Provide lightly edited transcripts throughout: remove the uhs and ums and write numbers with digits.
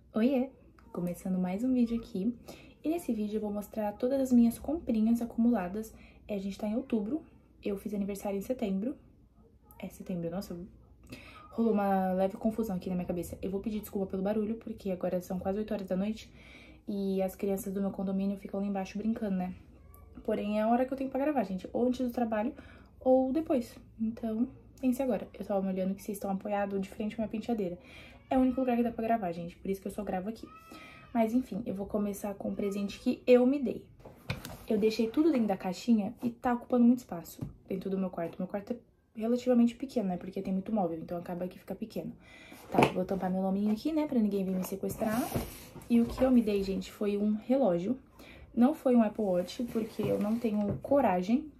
Oiê! Começando mais um vídeo aqui. E nesse vídeo eu vou mostrar todas as minhas comprinhas acumuladas. A gente tá em outubro, eu fiz aniversário em setembro. É setembro, nossa, rolou uma leve confusão aqui na minha cabeça. Eu vou pedir desculpa pelo barulho, porque agora são quase 8 horas da noite e as crianças do meu condomínio ficam lá embaixo brincando, né? Porém, é a hora que eu tenho pra gravar, gente, ou antes do trabalho ou depois. Então, pense agora. Eu tava me olhando que vocês estão apoiados de frente à minha penteadeira. É o único lugar que dá pra gravar, gente, por isso que eu só gravo aqui. Mas enfim, eu vou começar com um presente que eu me dei. Eu deixei tudo dentro da caixinha e tá ocupando muito espaço dentro do meu quarto. Meu quarto é relativamente pequeno, né, porque tem muito móvel, então acaba que fica pequeno. Tá, vou tampar meu nominho aqui, né, pra ninguém vir me sequestrar. E o que eu me dei, gente, foi um relógio. Não foi um Apple Watch, porque eu não tenho coragem,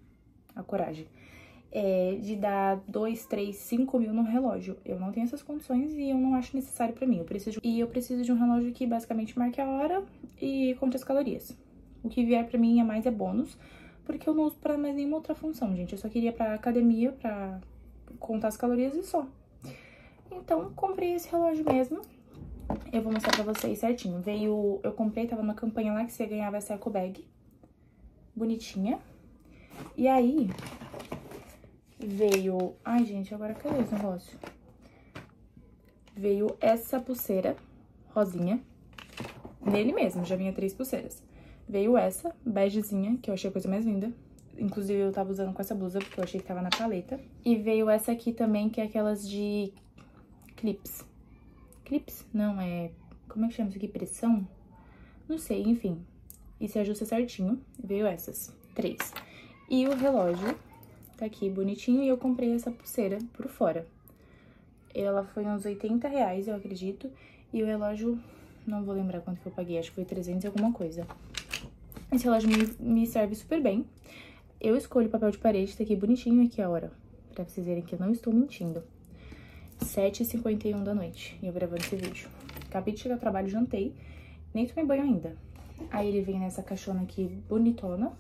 de dar 2, 3, 5 mil no relógio. Eu não tenho essas condições e eu não acho necessário pra mim. Eu preciso de um relógio que basicamente marque a hora e conte as calorias. O que vier pra mim é bônus, porque eu não uso pra mais nenhuma outra função, gente. Eu só queria pra academia, pra contar as calorias e só. Então, comprei esse relógio mesmo. Eu vou mostrar pra vocês certinho. Eu comprei, tava numa campanha lá que você ganhava essa eco bag. Bonitinha. E aí, veio... Ai, gente, agora cadê esse negócio? Veio essa pulseira rosinha. Nele mesmo, já vinha 3 pulseiras. Veio essa, begezinha, que eu achei a coisa mais linda. Inclusive, eu tava usando com essa blusa, porque eu achei que tava na paleta. E veio essa aqui também, que é aquelas de clips. Clips? Não, é... Como é que chama isso aqui? Pressão? Não sei, enfim. E se ajusta certinho. Veio essas, 3. E o relógio tá aqui bonitinho e eu comprei essa pulseira por fora. Ela foi uns 80 reais, eu acredito. E o relógio, não vou lembrar quanto que eu paguei, acho que foi 300 e alguma coisa. Esse relógio me serve super bem. Eu escolho papel de parede, tá aqui bonitinho, aqui a hora. Pra vocês verem que eu não estou mentindo. 7h51 da noite, e eu gravando esse vídeo. Acabei de chegar ao trabalho, jantei, nem tomei banho ainda. Aí ele vem nessa caixona aqui, bonitona.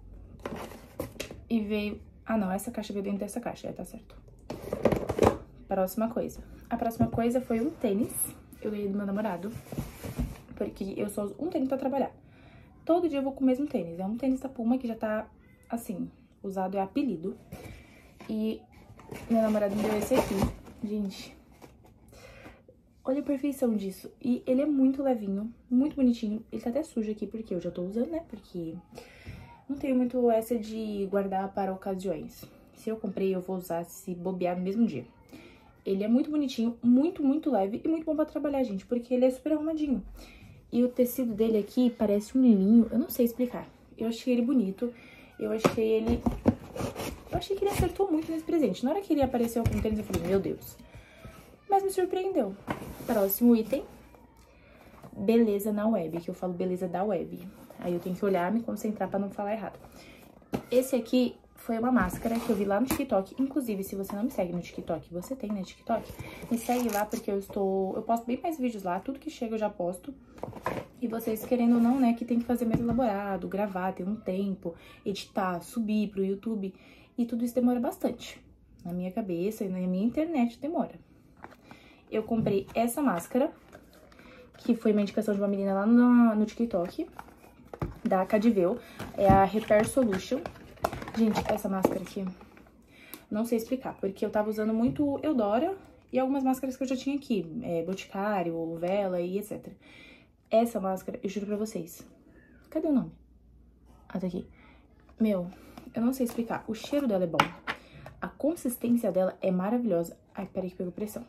E veio... Ah, não, essa caixa veio dentro dessa caixa, tá certo. Próxima coisa. A próxima coisa foi um tênis. Eu ganhei do meu namorado, porque eu só uso um tênis pra trabalhar. Todo dia eu vou com o mesmo tênis. É um tênis da Puma que já tá, assim, usado, é apelido. E meu namorado me deu esse aqui. Gente, olha a perfeição disso. E ele é muito levinho, muito bonitinho. Ele tá até sujo aqui, porque eu já tô usando, né? Porque não tenho muito essa de guardar para ocasiões. Se eu comprei, eu vou usar se bobear no mesmo dia. Ele é muito bonitinho, muito, muito leve e muito bom pra trabalhar, gente, porque ele é super arrumadinho. E o tecido dele aqui parece um linho, eu não sei explicar. Eu achei ele bonito, eu achei que ele acertou muito nesse presente. Na hora que ele apareceu com o tênis, eu falei, meu Deus. Mas me surpreendeu. Próximo item, beleza na web, que eu falo beleza da web. Aí eu tenho que olhar, me concentrar pra não falar errado. Esse aqui foi uma máscara que eu vi lá no TikTok. Inclusive, se você não me segue no TikTok, você tem, né, TikTok? Me segue lá, porque eu posto bem mais vídeos lá, tudo que chega eu já posto. E vocês, querendo ou não, né, que tem que fazer mais elaborado, gravar, ter um tempo, editar, subir pro YouTube. E tudo isso demora bastante. Na minha cabeça e na minha internet demora. Eu comprei essa máscara, que foi uma indicação de uma menina lá no TikTok, da Cadiveu. É a Repair Solution. Gente, essa máscara aqui, não sei explicar, porque eu tava usando muito Eudora e algumas máscaras que eu já tinha aqui, Boticário, Vela e etc. Essa máscara, eu juro pra vocês, cadê o nome? Ah, tá aqui. Meu, eu não sei explicar, o cheiro dela é bom, a consistência dela é maravilhosa. Ai, peraí que pegou pressão.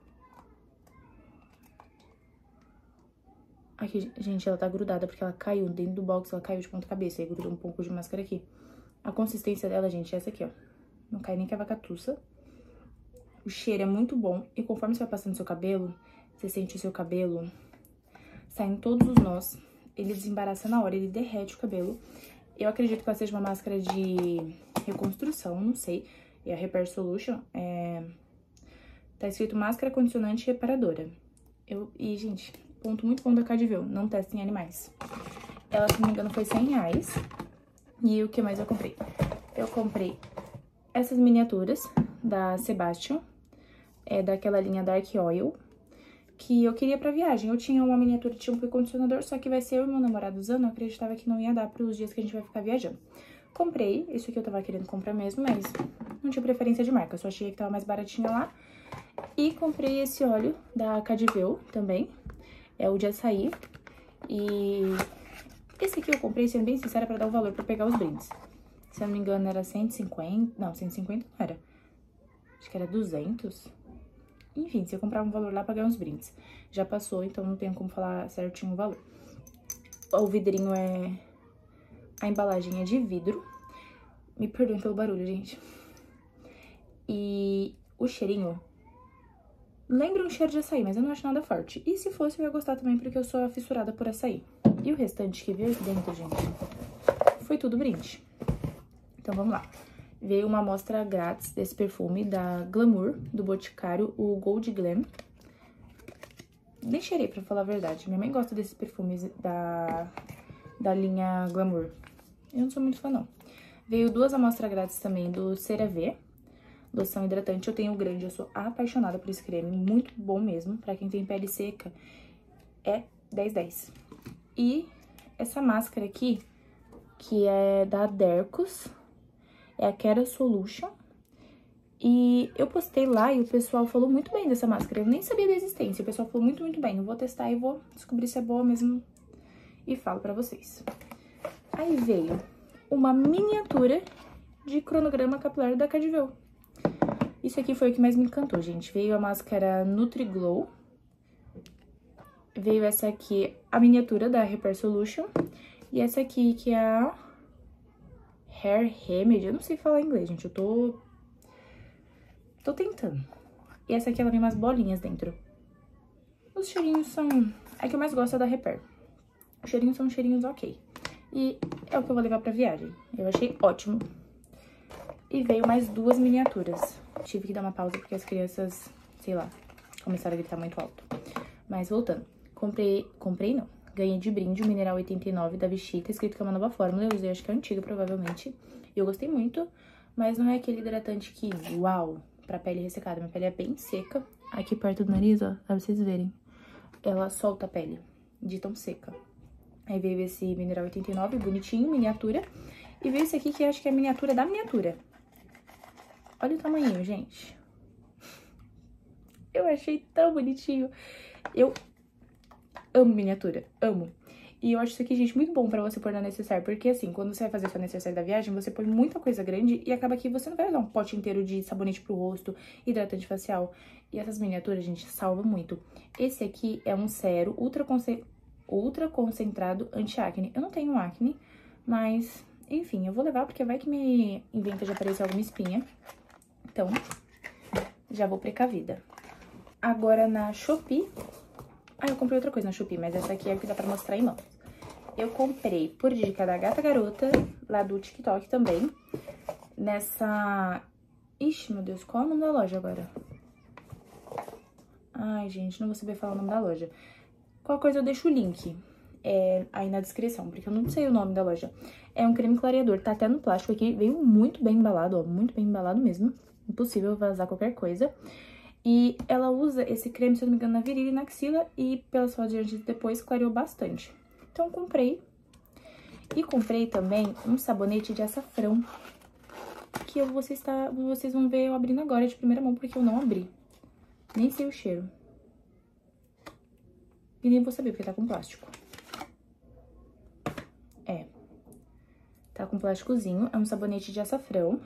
Aqui, gente, ela tá grudada porque ela caiu dentro do box, ela caiu de ponta cabeça, aí grudou um pouco de máscara aqui. A consistência dela, gente, é essa aqui, ó. Não cai nem que a vacatuça. O cheiro é muito bom. E conforme você vai passando no seu cabelo, você sente o seu cabelo saindo todos os nós. Ele desembaraça na hora, ele derrete o cabelo. Eu acredito que ela seja uma máscara de reconstrução, não sei. É a Repair Solution. Tá escrito máscara condicionante e reparadora. E, gente, ponto muito bom da Cadiveu. Não testem animais. Ela, se não me engano, foi 100 reais. E o que mais eu comprei? Eu comprei essas miniaturas da Sebastian, daquela linha Dark Oil. que eu queria pra viagem. Eu tinha uma miniatura, tinha um condicionador, só que vai ser eu e meu namorado usando, eu acreditava que não ia dar pros dias que a gente vai ficar viajando. Comprei, isso aqui eu tava querendo comprar mesmo, mas não tinha preferência de marca, eu só achei que tava mais baratinho lá. E comprei esse óleo da Cadiveu também, é o de açaí. E esse aqui eu comprei, sendo bem sincera, pra dar o valor pra pegar os brindes. Se eu não me engano era 150, não, 150 não era, acho que era 200. Enfim, se eu comprar um valor lá pra ganhar uns brindes. Já passou, então não tenho como falar certinho o valor. O vidrinho é... A embalagem é de vidro. Me perdoem pelo barulho, gente. E o cheirinho... Lembra um cheiro de açaí, mas eu não acho nada forte. E se fosse, eu ia gostar também, porque eu sou fissurada por açaí. E o restante que veio aqui dentro, gente, foi tudo brinde. Então, vamos lá. Veio uma amostra grátis desse perfume da Glamour, do Boticário, o Gold Glam. Nem cheirei, pra falar a verdade. Minha mãe gosta desses perfumes da linha Glamour. Eu não sou muito fã, não. Veio 2 amostras grátis também do CeraVe, loção hidratante. Eu tenho o grande, eu sou apaixonada por esse creme, muito bom mesmo. Pra quem tem pele seca, é 10/10. E essa máscara aqui, que é da Dercos, é a Kera Solution. E eu postei lá e o pessoal falou muito bem dessa máscara. Eu nem sabia da existência. O pessoal falou muito, muito bem. Eu vou testar e vou descobrir se é boa mesmo e falo pra vocês. Aí veio uma miniatura de cronograma capilar da Cadiveu. Isso aqui foi o que mais me encantou, gente. Veio a máscara Nutri-Glow. Veio essa aqui, a miniatura da Repair Solution. E essa aqui, que é a Hair Remedy. Eu não sei falar inglês, gente. Eu tô tentando. E essa aqui, ela vem umas bolinhas dentro. Os cheirinhos são... A que eu mais gosto é da Repair. Os cheirinhos são cheirinhos ok. E é o que eu vou levar pra viagem. Eu achei ótimo. E veio mais 2 miniaturas. Tive que dar uma pausa porque as crianças, sei lá, começaram a gritar muito alto. Mas voltando. Comprei não. Ganhei de brinde o Mineral 89 da Vichy, tá escrito que é uma nova fórmula. Eu usei, acho que é antiga, provavelmente. E eu gostei muito, mas não é aquele hidratante que, uau, pra pele ressecada. Minha pele é bem seca. Aqui perto do nariz, ó, pra vocês verem. Ela solta a pele de tão seca. Aí veio esse Mineral 89, bonitinho, miniatura. E veio esse aqui que eu acho que é a miniatura da miniatura. Olha o tamanho, gente. Eu achei tão bonitinho. Eu amo miniatura, amo. E eu acho isso aqui, gente, muito bom pra você pôr na necessaire. Porque assim, quando você vai fazer sua necessaire da viagem, você põe muita coisa grande e acaba que você não vai usar um pote inteiro de sabonete pro rosto, hidratante facial. E essas miniaturas, gente, salvam muito. Esse aqui é um sérum ultra concentrado anti-acne. Eu não tenho acne, mas, enfim, eu vou levar porque vai que me inventa de aparecer alguma espinha. Então, já vou precavida. Agora na Shopee... Ah, eu comprei outra coisa na Shopee, mas essa aqui é o que dá pra mostrar em mãos. Eu comprei por dica da Gata Garota, lá do TikTok também. Nessa... Ixi, meu Deus, qual é o nome da loja agora? Ai, gente, não vou saber falar o nome da loja. Qualquer coisa eu deixo o link aí na descrição, porque eu não sei o nome da loja. É um creme clareador, tá até no plástico aqui, veio muito bem embalado, ó, muito bem embalado mesmo. Impossível vazar qualquer coisa. E ela usa esse creme, se eu não me engano, na virilha e na axila, e pelas fotos de antes e depois clareou bastante. Então, comprei. E comprei também um sabonete de açafrão, que vocês vão ver eu abrindo agora de primeira mão, porque eu não abri. Nem sei o cheiro. E nem vou saber, porque tá com plástico. Tá com plásticozinho, é um sabonete de açafrão.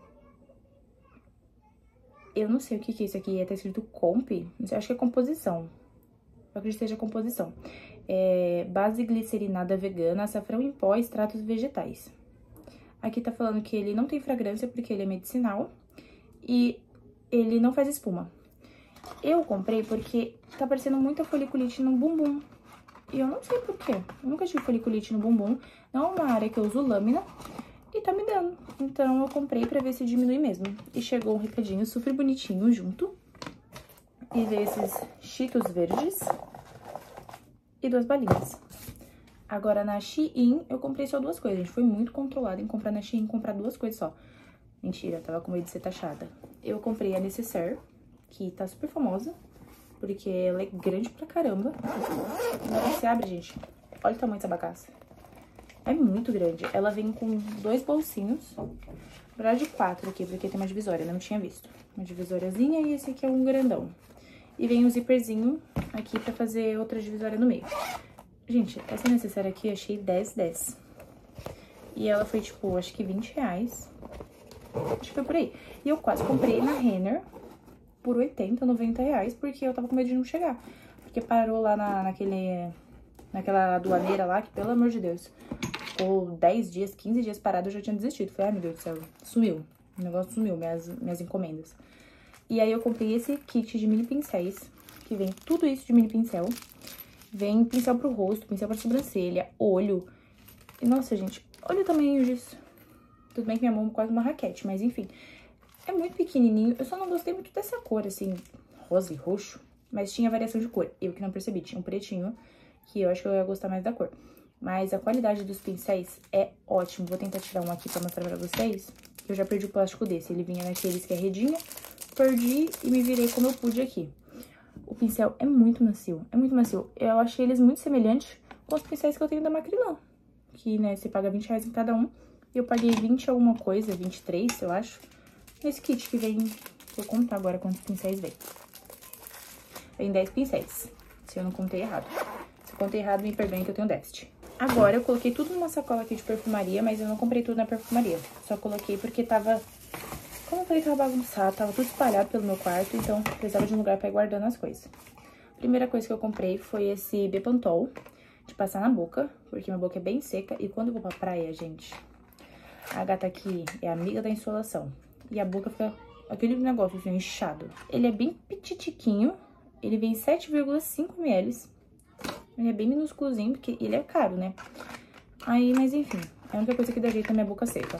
Eu não sei o que é isso aqui, tá escrito Comp, não sei, acho que é composição. Eu acredito que seja composição. É base glicerinada vegana, açafrão em pó, extratos vegetais. Aqui tá falando que ele não tem fragrância porque ele é medicinal e ele não faz espuma. Eu comprei porque tá parecendo muita foliculite no bumbum. E eu não sei por quê. Eu nunca tive foliculite no bumbum. Não é uma área que eu uso lâmina e tá me dando. Então eu comprei pra ver se diminui mesmo. E chegou um recadinho super bonitinho junto. E veio esses Cheetos verdes e 2 balinhas. Agora na Shein eu comprei só 2 coisas. A gente foi muito controlada em comprar na Shein, comprar 2 coisas só. Mentira, tava com medo de ser taxada. Eu comprei a Necessaire, que tá super famosa porque ela é grande pra caramba. Na hora que você abre, gente, olha o tamanho dessa bagaça. É muito grande. Ela vem com 2 bolsinhos. Na verdade, 4 aqui, porque tem uma divisória, não tinha visto. Uma divisóriazinha e esse aqui é um grandão. E vem um zíperzinho aqui pra fazer outra divisória no meio. Gente, essa necessaire aqui eu achei 10,10. E ela foi, tipo, acho que R$20. Acho que foi por aí. E eu quase comprei na Renner por R$80, R$90, porque eu tava com medo de não chegar. Porque parou lá naquela aduaneira lá, que pelo amor de Deus, ficou 10 dias, 15 dias parado, eu já tinha desistido. Falei, ai meu Deus do céu, sumiu. O negócio sumiu, minhas encomendas. E aí eu comprei esse kit de mini pincéis, que vem tudo isso de mini pincel. Vem pincel pro rosto, pincel pra sobrancelha, olho. E, nossa, gente, olha o tamanho disso. Tudo bem que minha mão é quase uma raquete, mas enfim. É muito pequenininho. Eu só não gostei muito dessa cor, assim, rosa e roxo. Mas tinha variação de cor. Eu que não percebi. Tinha um pretinho, que eu acho que eu ia gostar mais da cor. Mas a qualidade dos pincéis é ótimo. Vou tentar tirar um aqui pra mostrar pra vocês. Eu já perdi o plástico desse. Ele vinha naqueles que é redinha. Perdi e me virei como eu pude aqui. O pincel é muito macio. É muito macio. Eu achei eles muito semelhantes com os pincéis que eu tenho da Macrylan. Que, né, você paga R$20 em cada um. E eu paguei 20 alguma coisa, 23, eu acho. Nesse kit que vem... Vou contar agora quantos pincéis vem. Vem 10 pincéis. Se eu não contei errado. Se eu contei errado, me perdoem que eu tenho déficit. Agora, eu coloquei tudo numa sacola aqui de perfumaria, mas eu não comprei tudo na perfumaria. Só coloquei porque tava... Como eu falei, tava bagunçado, tava tudo espalhado pelo meu quarto, então precisava de um lugar pra ir guardando as coisas. A primeira coisa que eu comprei foi esse Bepantol, de passar na boca, porque minha boca é bem seca. E quando eu vou pra praia, gente, a gata aqui é amiga da insolação. E a boca fica aquele negócio assim, inchado. Ele é bem petitiquinho, ele vem 7,5 ml. Ele é bem minúsculozinho, porque ele é caro, né? Aí, mas enfim, é a única coisa que dá jeito na minha boca seca.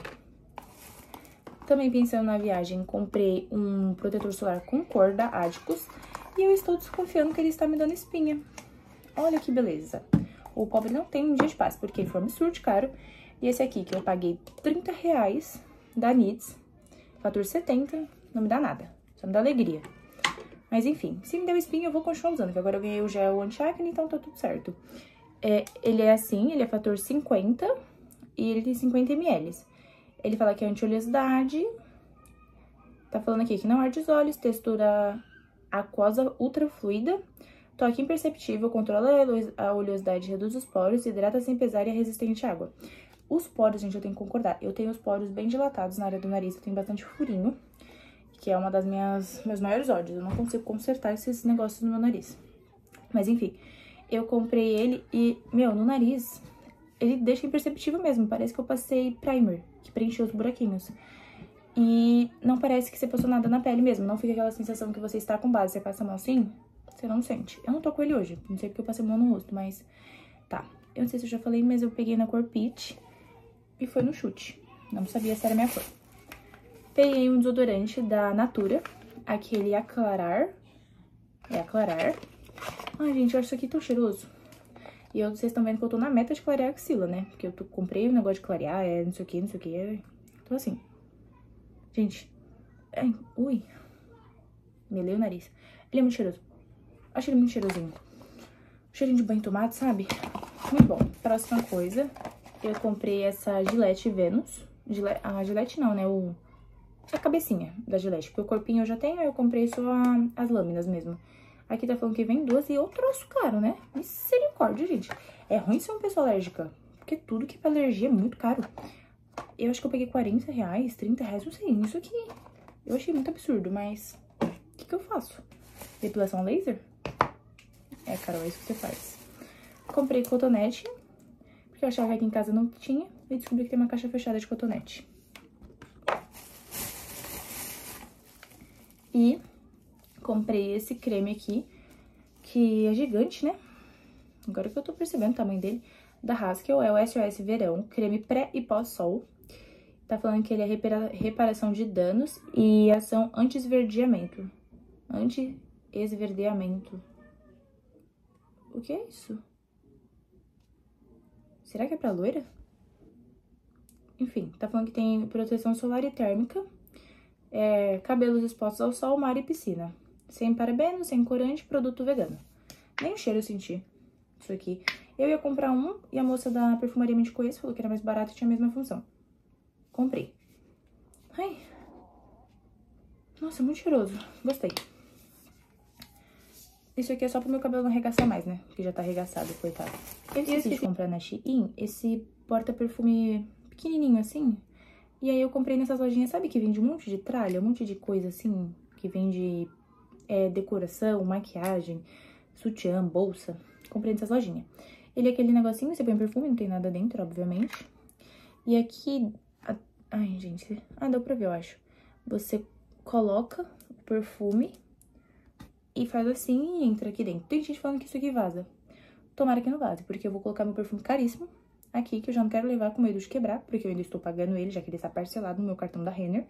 Também pensando na viagem, comprei um protetor solar com cor da Adicus. E eu estou desconfiando que ele está me dando espinha. Olha que beleza. O pobre não tem um dia de paz, porque ele foi um absurdo de caro. E esse aqui, que eu paguei R$30, da NYX, fator 70, não me dá nada. Só me dá alegria. Mas enfim, se me deu espinha, eu vou continuar usando, porque agora eu ganhei o gel anti-acne, então tá tudo certo. Ele é assim, ele é fator 50 e ele tem 50 ml. Ele fala que é anti-oleosidade. Tá falando aqui que não arde os olhos, textura aquosa ultra fluida, toque imperceptível, controla a oleosidade, reduz os poros, hidrata sem pesar e é resistente à água. Os poros, gente, eu tenho que concordar. Eu tenho os poros bem dilatados na área do nariz, eu tenho bastante furinho, que é uma das meus maiores ódios. Eu não consigo consertar esses negócios no meu nariz. Mas enfim, eu comprei ele e, meu, no nariz, ele deixa imperceptível mesmo. Parece que eu passei primer, que preencheu os buraquinhos. E não parece que você passou nada na pele mesmo. Não fica aquela sensação que você está com base. Você passa a mão assim, você não sente. Eu não tô com ele hoje. Não sei porque eu passei a mão no rosto, mas... Tá. Eu não sei se eu já falei, mas eu peguei na cor Peach. E foi no chute. Não sabia se era minha cor. Peguei um desodorante da Natura. Aquele Aclarar. É Aclarar. Ai, gente, eu acho isso aqui tão cheiroso. E vocês estão vendo que eu tô na meta de clarear a axila, né? Porque eu comprei um negócio de clarear, não sei o que, não sei o que. Tô assim. Gente, ui, melei o nariz. Ele é muito cheiroso. Acho ele muito cheirosinho. Cheirinho de banho de tomate, sabe? Muito bom. Próxima coisa, eu comprei essa Gillette Venus. A Gillette não, né? A cabecinha da Gillette. Porque o corpinho eu já tenho, eu comprei só as lâminas mesmo. Aqui tá falando que vem 2 e eu trouxe caro, né? Misericórdia, gente. É ruim ser uma pessoa alérgica. Porque tudo que é pra alergia é muito caro. Eu acho que eu peguei R$40, R$30, não sei, isso aqui. Eu achei muito absurdo, mas o que eu faço? Depilação laser? É, Carol, é isso que você faz. Comprei cotonete, porque eu achava que aqui em casa não tinha, e descobri que tem uma caixa fechada de cotonete. E comprei esse creme aqui, que é gigante, né? Agora que eu tô percebendo o tamanho dele. Da Haskell, é o SOS Verão, creme pré e pós-sol. Tá falando que ele é reparação de danos e ação anti-esverdeamento. Anti-esverdeamento. O que é isso? Será que é pra loira? Enfim, tá falando que tem proteção solar e térmica. Cabelos expostos ao sol, mar e piscina. Sem parabeno, sem corante, produto vegano. Nem o cheiro eu senti. Isso aqui. Eu ia comprar um e a moça da perfumaria me indicou esse, falou que era mais barato e tinha a mesma função. Comprei. Ai. Nossa, muito cheiroso. Gostei. Isso aqui é só pro meu cabelo não arregaçar mais, né? Porque já tá arregaçado, coitado. Eu esqueci de comprar na Shein esse porta-perfume pequenininho assim. E aí eu comprei nessas lojinhas, sabe, que vende um monte de tralha, um monte de coisa assim, que vende decoração, maquiagem, sutiã, bolsa. Comprei nessas lojinhas. Ele é aquele negocinho, você põe perfume, não tem nada dentro, obviamente. E aqui... Ai, gente... Ah, deu pra ver, eu acho. Você coloca o perfume e faz assim e entra aqui dentro. Tem gente falando que isso aqui vaza. Tomara que não vaze, porque eu vou colocar meu perfume caríssimo aqui, que eu já não quero levar com medo de quebrar, porque eu ainda estou pagando ele, já que ele está parcelado no meu cartão da Renner.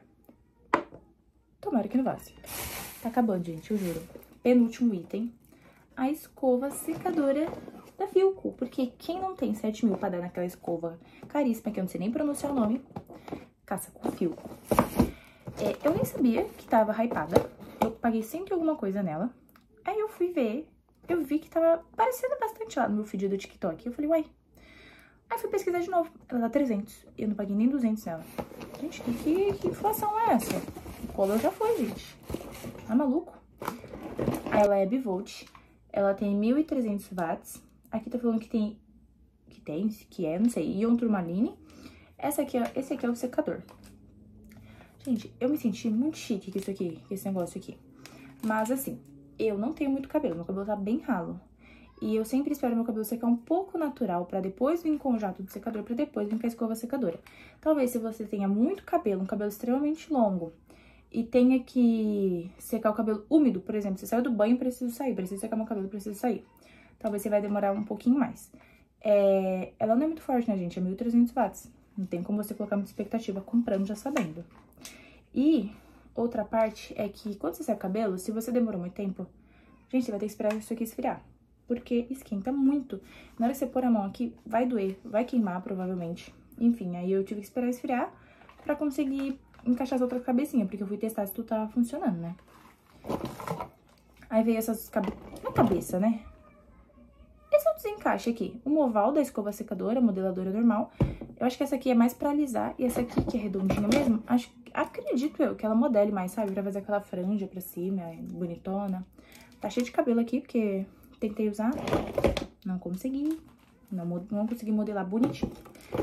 Tomara que não vaze. Tá acabando, gente, eu juro. Penúltimo item. A escova secadora da Philco. Porque quem não tem 7 mil pra dar naquela escova caríssima, que eu não sei nem pronunciar o nome, caça com Philco. Eu nem sabia que tava hypada. Eu paguei 100 e alguma coisa nela. Aí eu fui ver, eu vi que tava aparecendo bastante lá no meu feed do TikTok. Eu falei, uai. Aí fui pesquisar de novo. Ela tá 300. Eu não paguei nem 200 nela. Gente, que inflação é essa? O color já foi, gente. Tá maluco? Ela é bivolt. Ela tem 1.300 watts. Aqui tá falando que não sei, ion turmaline. Esse aqui é o secador. Gente, eu me senti muito chique com isso aqui, com esse negócio aqui. Mas assim, eu não tenho muito cabelo, meu cabelo tá bem ralo. E eu sempre espero meu cabelo secar um pouco natural, pra depois vir com o jato do secador, pra depois vir com a escova secadora. Talvez se você tenha muito cabelo, um cabelo extremamente longo, e tenha que secar o cabelo úmido, por exemplo, você saiu do banho, preciso secar meu cabelo, preciso sair. Talvez você vai demorar um pouquinho mais. Ela não é muito forte, né, gente? É 1.300 watts. Não tem como você colocar muita expectativa comprando já sabendo. E outra parte é que quando você seca o cabelo, se você demorou muito tempo, gente, você vai ter que esperar isso aqui esfriar. Porque esquenta muito. Na hora que você pôr a mão aqui, vai doer, vai queimar provavelmente. Enfim, aí eu tive que esperar esfriar pra conseguir encaixar as outras cabecinhas, porque eu fui testar se tudo tava funcionando, né? Aí veio essas na cabeça, né? Esse é o desencaixe aqui. Um oval da escova secadora, modeladora normal. Eu acho que essa aqui é mais pra alisar. E essa aqui, que é redondinha mesmo, acredito eu que ela modele mais, sabe? Pra fazer aquela franja pra cima, bonitona. Tá cheio de cabelo aqui, porque tentei usar, não consegui. Não consegui modelar bonitinho.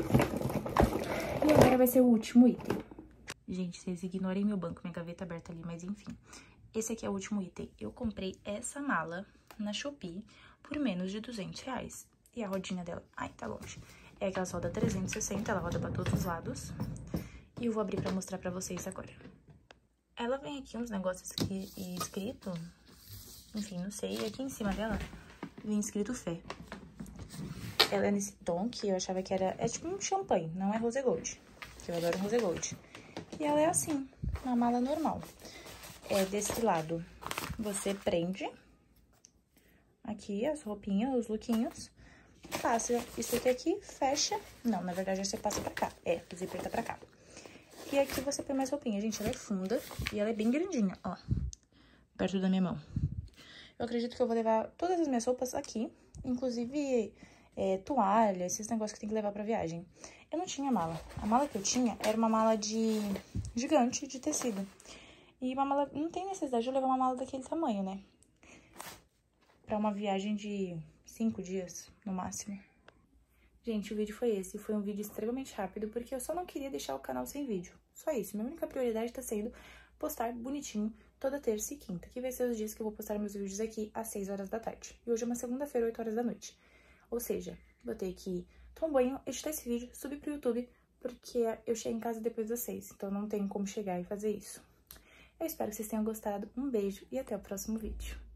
E agora vai ser o último item. Gente, vocês ignorem meu banco, minha gaveta aberta ali, mas enfim. Esse aqui é o último item. Eu comprei essa mala na Shopee por menos de R$200. E a rodinha dela, ai, tá longe. É aquela solda 360, ela roda pra todos os lados. E eu vou abrir pra mostrar pra vocês agora. Ela vem aqui uns negócios aqui escrito, enfim, não sei. E aqui em cima dela vem escrito fé. Ela é nesse tom que eu achava que era... É tipo um champanhe, não é rose gold. Que eu adoro rose gold. E ela é assim, uma mala normal. Desse lado, você prende aqui as roupinhas, os lookinhos. Passa isso aqui, fecha. Não, na verdade, você passa pra cá. O zíper tá pra cá. E aqui você põe mais roupinha. Gente, ela é funda e ela é bem grandinha, ó. Perto da minha mão. Eu acredito que eu vou levar todas as minhas roupas aqui. Inclusive, toalha, esses negócios que tem que levar pra viagem. Eu não tinha mala. A mala que eu tinha era uma mala gigante de tecido. E uma mala... Não tem necessidade de eu levar uma mala daquele tamanho, né? Pra uma viagem de 5 dias, no máximo. Gente, o vídeo foi esse. Foi um vídeo extremamente rápido, porque eu só não queria deixar o canal sem vídeo. Só isso. Minha única prioridade tá sendo postar bonitinho toda terça e quinta, que vai ser os dias que eu vou postar meus vídeos aqui às 6 horas da tarde. E hoje é uma segunda-feira, 8 horas da noite. Ou seja, vou ter que tomar um banho, editar esse vídeo, subir pro YouTube, porque eu chego em casa depois das 6, então não tenho como chegar e fazer isso. Eu espero que vocês tenham gostado. Um beijo e até o próximo vídeo.